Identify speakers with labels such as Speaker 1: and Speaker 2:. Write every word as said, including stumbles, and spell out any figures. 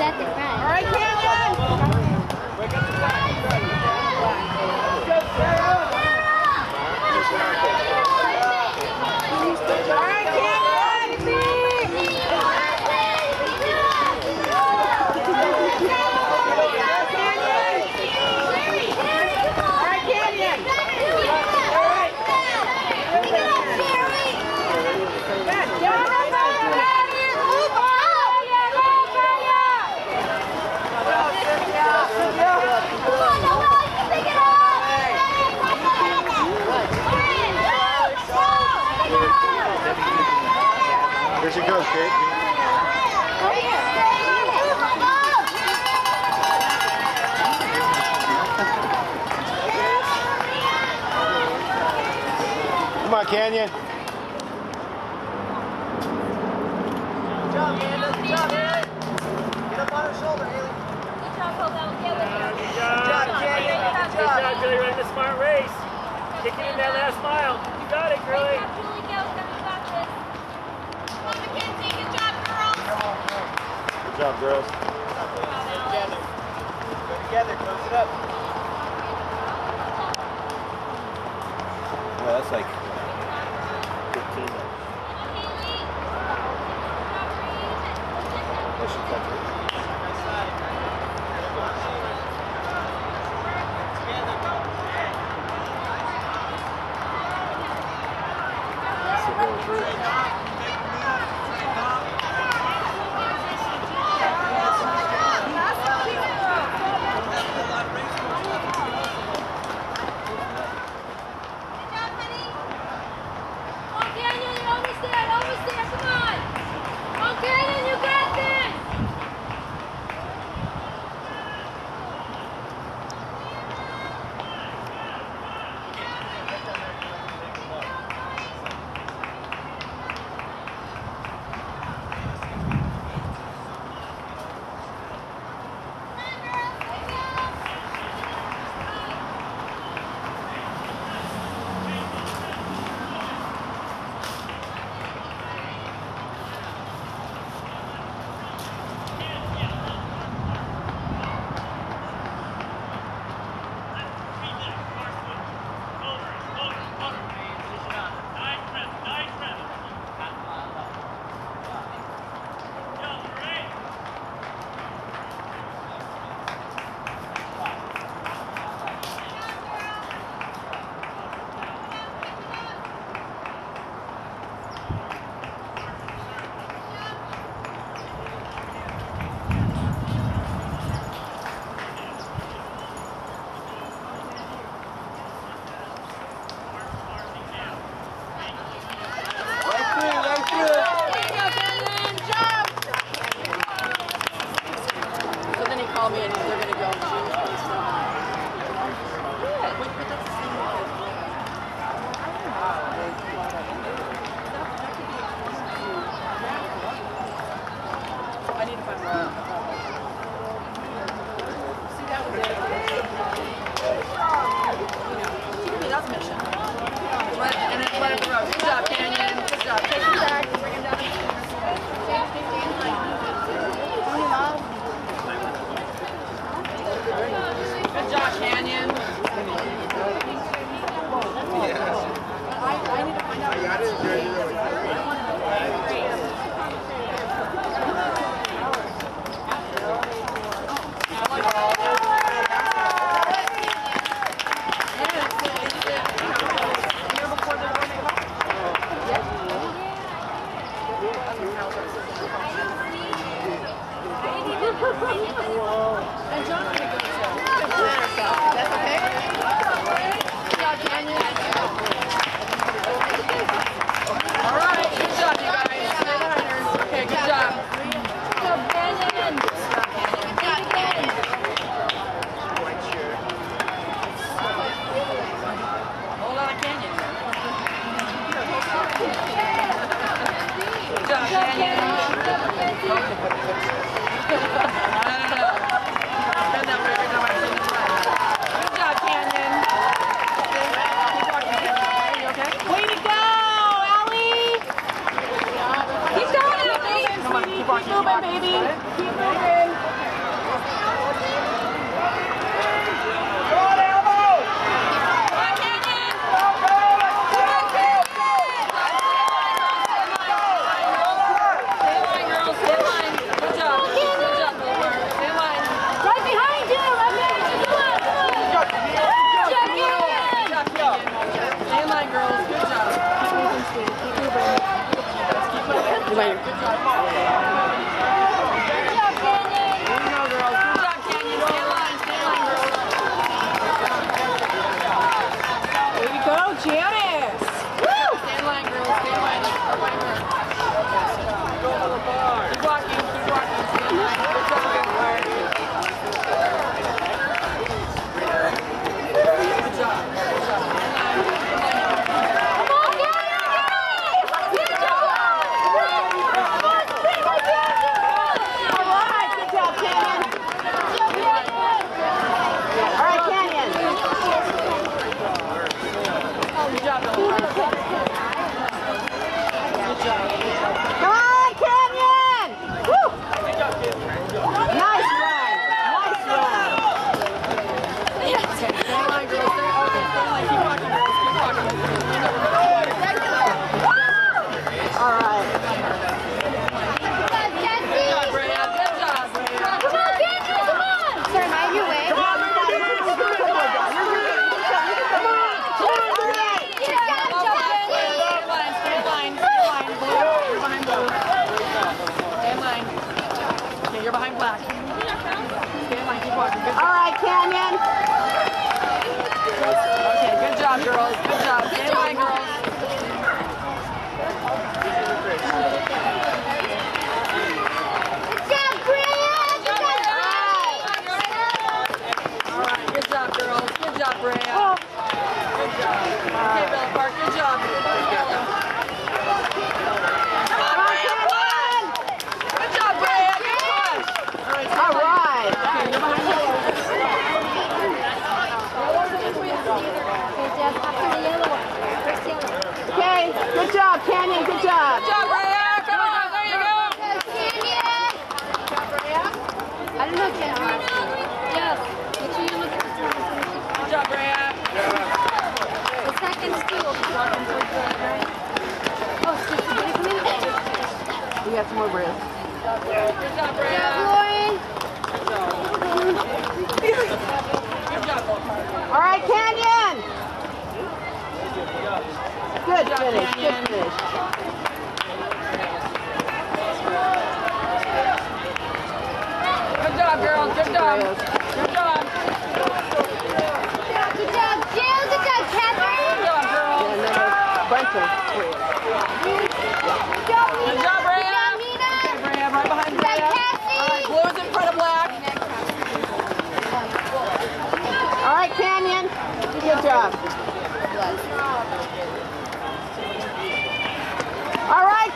Speaker 1: at the front.
Speaker 2: All right, Canyon!
Speaker 3: Wake up the flag.
Speaker 2: All right, Canyon!
Speaker 3: Here she goes, Kate. Come on, Canyon.
Speaker 4: Good job, Amanda. Good job, Haley. Get up on her shoulder, Haley.
Speaker 5: Good job, Cobell. Get with her.
Speaker 6: Good
Speaker 4: Good job,
Speaker 6: job.
Speaker 4: Canyon. Good
Speaker 6: Good
Speaker 4: job.
Speaker 6: job, Julie. Running a smart race. Kicking in that last mile. You got it,
Speaker 5: Great
Speaker 6: girlie.
Speaker 5: job, Julie. Go. You got this. Come on, Mackenzie. Good job, girls.
Speaker 3: Good job, girls.
Speaker 4: Together. Go together. Close it up.
Speaker 3: Well, that's like fifteen. That's your country.
Speaker 2: Keep moving, baby. Keep moving.
Speaker 4: Good job.
Speaker 5: Good job, Canyon.
Speaker 4: Here we go, girls. Good job, Canyon. Stay in line. Stay in line, girls. Way to go, Janice. Woo! Stay in line, girls. Stay in line. Right by her. Go to the bar. Keep walking. Keep walking. Stay in line. Good job, good work. Good job. Good job. Stay in line.
Speaker 5: Come on, Canyon. Good job.
Speaker 2: All right, good job, Canyon. All right, Canyon.
Speaker 4: Good job, Ella. Good job.
Speaker 2: Come on, Canyon. Woo. Nice run. Nice run.
Speaker 4: Stay in line, girls. Stay, okay, stay in line. Keep walking, girls. Keep walking.
Speaker 2: All right.
Speaker 4: Good job, Brea. Good job, Brea.
Speaker 5: Come on, Canyon. Come on. Sir, mind your way.
Speaker 2: Come on, baby.
Speaker 5: Good job, Canyon.
Speaker 4: Stay in line. Stay in line. Stay in line. Blue. You're behind blue. Stay in line. Okay, you're behind black. Stay in line. Keep walking. Good
Speaker 2: All
Speaker 4: job.
Speaker 2: right, Canyon.
Speaker 4: Okay, good job, girls. Good job. Stay in line, girls.
Speaker 5: Good job, Brea. Good job.
Speaker 4: All right, good job, girls. Good job, Brea. Good job. Okay, Villa Park. Good job. Good job. Come on, Brea. Push. Good job, Brea. Good push. All right, stay
Speaker 2: All
Speaker 4: in line.
Speaker 2: right.
Speaker 4: Okay, you're behind blue.
Speaker 5: Okay, Jeff, after the yellow one. First yellow.
Speaker 2: Okay, good job, Canyon. Good job.
Speaker 4: Good job, Brea. Come on, there you go.
Speaker 5: Canyon. I don't know, Canyon. Yes. Make sure you look at the
Speaker 4: Good job, Brea.
Speaker 5: The second steal. Walking towards the right. Oh, excuse me. Did it come in?
Speaker 2: We got some more bread.
Speaker 4: Good job, Brea.
Speaker 5: Good job, Lauren.
Speaker 4: Good job, Villa Park.
Speaker 2: All right, Canyon. Good
Speaker 4: job,
Speaker 2: finish. Good
Speaker 4: Canyon.
Speaker 2: finish.
Speaker 4: Good job, girls. Good job. Good job.
Speaker 5: Good job, Jill. Good job, Catherine.
Speaker 4: Good job, girls.
Speaker 2: And then a bunch of bread.
Speaker 5: Good job, Nina.
Speaker 4: Good job, Brea.
Speaker 5: Good job, Nina.
Speaker 4: Okay, Brea, right behind
Speaker 5: Good
Speaker 4: Brea.
Speaker 5: job, Cassie.
Speaker 4: All right, blue's in front of black.
Speaker 2: All right, Canyon. Good job. All right,